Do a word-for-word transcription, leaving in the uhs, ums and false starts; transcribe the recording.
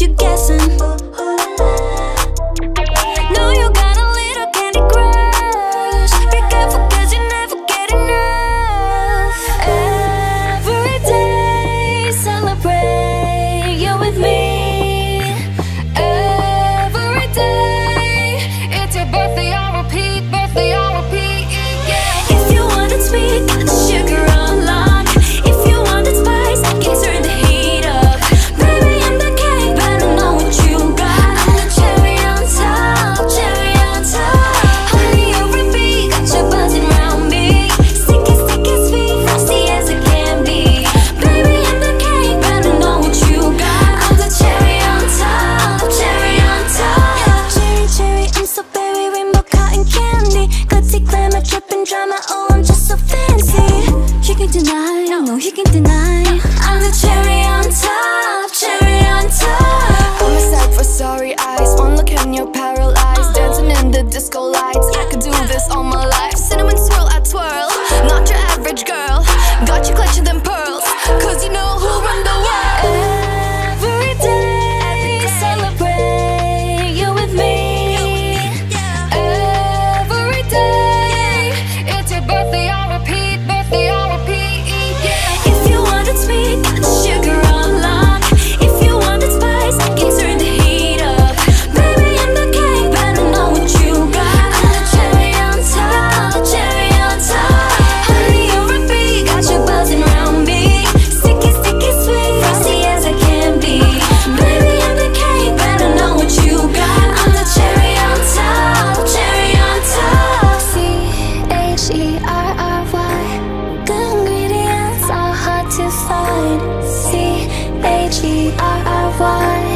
keep you guessing. No, you got a little candy crush. Be careful cause you never get enough. Every day celebrate, you're with me. Every day, it's your birthday, I'll repeat, birthday, I'll repeat, yeah. If you want it sweet, got the sugar on lock. If you want it spice, I can turn the heat up. Baby, I'm the cake, better know what you got. I'm the cherry on top, cherry on top. Honey, you repeat, got you buzzing round me. Sticky, sticky, sweet, frosty as it can be. Baby, I'm the cake, better know what you got. I'm the cherry on top, cherry on top. Cherry, cherry, I'm so berry, rainbow cotton candy. Glitzy, glamour, dripping drama, oh, I'm just so fancy. You can deny, no, you can deny. I'm the cherry on top, cherry on top. I'm a sad for sorry eyes. One look and you're paralyzed. Dancing in the disco lights. I could do this all my life. Cinnamon swirl, I twirl. Not your average girl. Got you clutching them pearls. Cause you know who run the world. Every day celebrate, you're with me. Every day, it's your birthday, I'll repeat, birthday, I'll repeat, yeah. If you want it sweet, got the sugar on lock. If you want it spice, I can turn the heat up. Baby, I'm the cake, better know what you got. I'm the cherry on top, cherry on top. Honey, you repeat, got you buzzing round me. Sticky, sticky, sweet, frosty as it can be. Baby, I'm the cake, better know what you got. I'm the cherry on top, cherry on top. C H E R R Y. Good ingredients are hard to find. C H E R R Y.